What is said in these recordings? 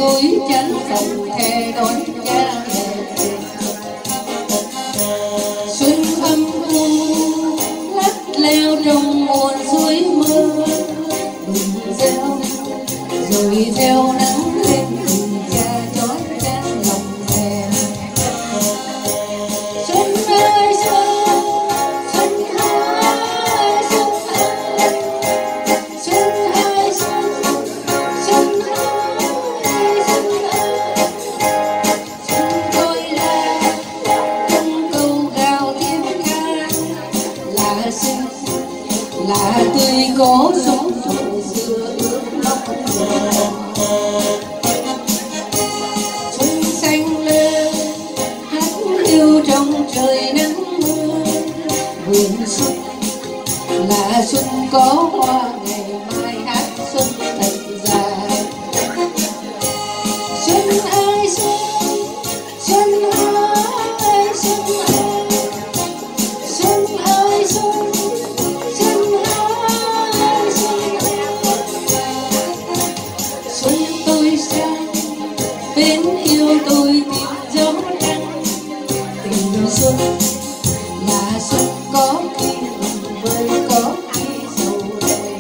núi chắn dòng khe đón cha về. Xuân âm u lắt leo trong muôn suối mơ, bừng reo rồi theo nắng lên cùng cha chói chát lòng thèm. Xuân ơi xuân, xuân ơi xuân ơi, xuân ơi xuân, xuân ơi xuân ơi. Xuân tôi là từng câu gào tiếng ca, là xuân là tươi có gió thổi xưa ướt lóc xuân xanh lên hát hiu trong trời nắng mưa. Vườn xuân là xuân có hoa, ngày mai hát xuân thật dài. Xuân ơi xuân, xuân ơi xuân ơi, xuân ơi xuân, xuân ơi xuân ơi. Xuân tôi sang bên yêu tôi tìm gió trăng. Tình xuân là xuân có khi buồn vơi, có khi sầu đầy.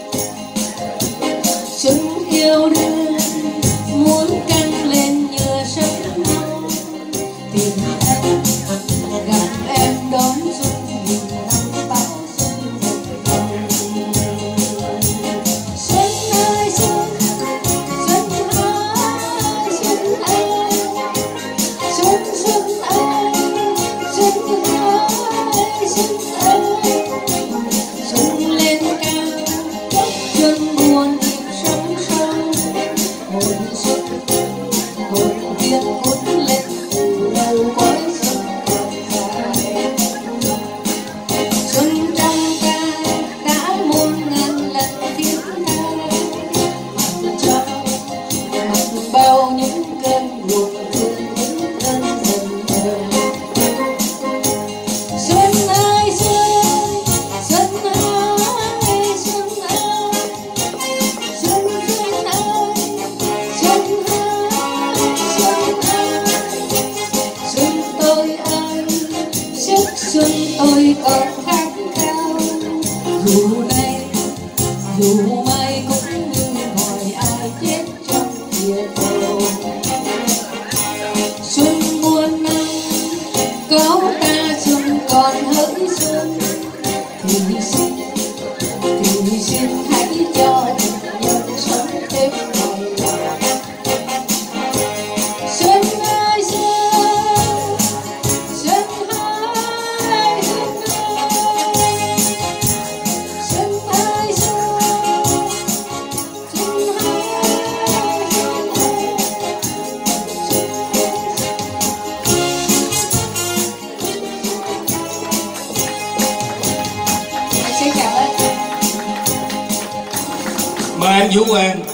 Xuân yêu đương muốn căng lên như sớm nắng. Tìm anh gặp em đón xuân nghìn năm bão xuân một vòng. Xuân ơi xuân, xuân ơi xuân ơi, xuân xuân ơi, xuân ơi xuân ơi. Xuân lên cao tóc chân buồn nhịp sóng sâu, hồn xuân hồn thiên hút lên từ đầu cõi xuân còn dài. Xuân trong ca đã muôn ngàn lần tiếng ca, mặc cho mặc bao những cơn buồn thương, những cơn dần dần. Xuân ơi xuân, xuân ơi xuân ơi, xuân xuân ơi, xuân ơi xuân ơi. Xuân tôi ơi, sức xuân tôi còn khát khao. Dù nay dù mai cũng như hỏi ai chết trong địa cầu. Xuân muôn năm có ta xuân còn hỡi xuân, thì xin hãy cho tình nhân sống thêm vài lần. Xuân ơi xuân, xuân ơi xuân ơi, xuân ơi xuân, xuân ơi xuân ơi. Xin cảm ơn. Mời anh Vũ Quang.